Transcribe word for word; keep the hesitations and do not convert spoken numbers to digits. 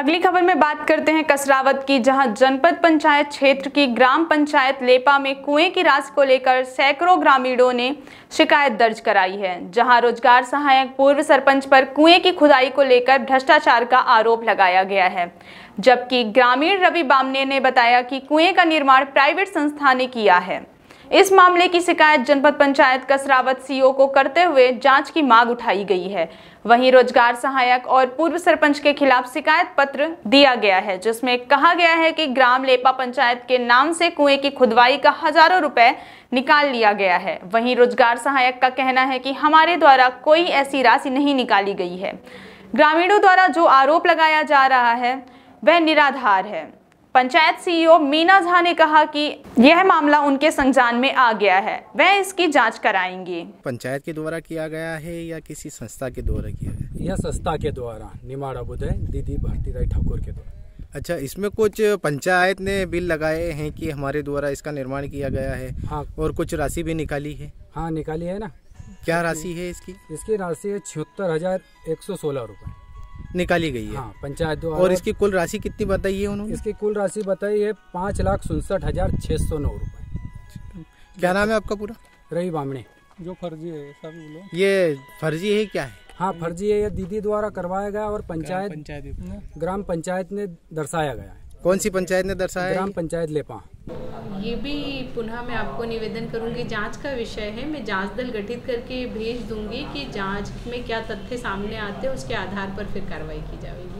अगली खबर में बात करते हैं कसरावत की, जहां जनपद पंचायत क्षेत्र की ग्राम पंचायत लेपा में कुएं की राशि को लेकर सैकड़ों ग्रामीणों ने शिकायत दर्ज कराई है। जहां रोजगार सहायक पूर्व सरपंच पर कुएं की खुदाई को लेकर भ्रष्टाचार का आरोप लगाया गया है, जबकि ग्रामीण रवि बामने ने बताया कि कुएं का निर्माण प्राइवेट संस्था ने किया है। इस मामले की शिकायत जनपद पंचायत कसरावत सीओ को करते हुए जांच की मांग उठाई गई है। वहीं रोजगार सहायक और पूर्व सरपंच के खिलाफ शिकायत पत्र दिया गया है, जिसमें कहा गया है कि ग्राम लेपा पंचायत के नाम से कुएं की खुदवाई का हजारों रुपए निकाल लिया गया है। वहीं रोजगार सहायक का कहना है कि हमारे द्वारा कोई ऐसी राशि नहीं निकाली गई है। ग्रामीणों द्वारा जो आरोप लगाया जा रहा है वह निराधार है। पंचायत सीईओ मीना झा ने कहा कि यह मामला उनके संज्ञान में आ गया है, वह इसकी जांच कराएंगे। पंचायत के द्वारा किया गया है या किसी संस्था के द्वारा किया गया? यह संस्था के द्वारा निमाड़ा बुदय दीदी भारती राय ठाकुर के द्वारा। अच्छा, इसमें कुछ पंचायत ने बिल लगाए हैं कि हमारे द्वारा इसका निर्माण किया गया है। हाँ, और कुछ राशि भी निकाली है। हाँ निकाली है ना। क्या राशि है इसकी? इसकी राशि है छिहत्तर हजार एक सौ सोलह रुपए निकाली गई है। हाँ, पंचायत द्वारा। और इसकी कुल राशि कितनी बताई है उन्होंने? इसकी कुल राशि बताई है पाँच लाख उनसठ हजार छह सौ नौ रुपए। क्या नाम है आपका पूरा? रवि बामने। जो फर्जी है सब बोलो। ये फर्जी है क्या है? हाँ फर्जी है, ये दीदी द्वारा करवाया गया और पंचायत पंचायत ग्राम पंचायत ने दर्शाया गया है। कौन सी पंचायत ने दर्शाया? ग्राम पंचायत लेपा। ये भी पुनः मैं आपको निवेदन करूंगी, जांच का विषय है। मैं जांच दल गठित करके भेज दूंगी कि जांच में क्या तथ्य सामने आते हैं, उसके आधार पर फिर कार्रवाई की जाएगी।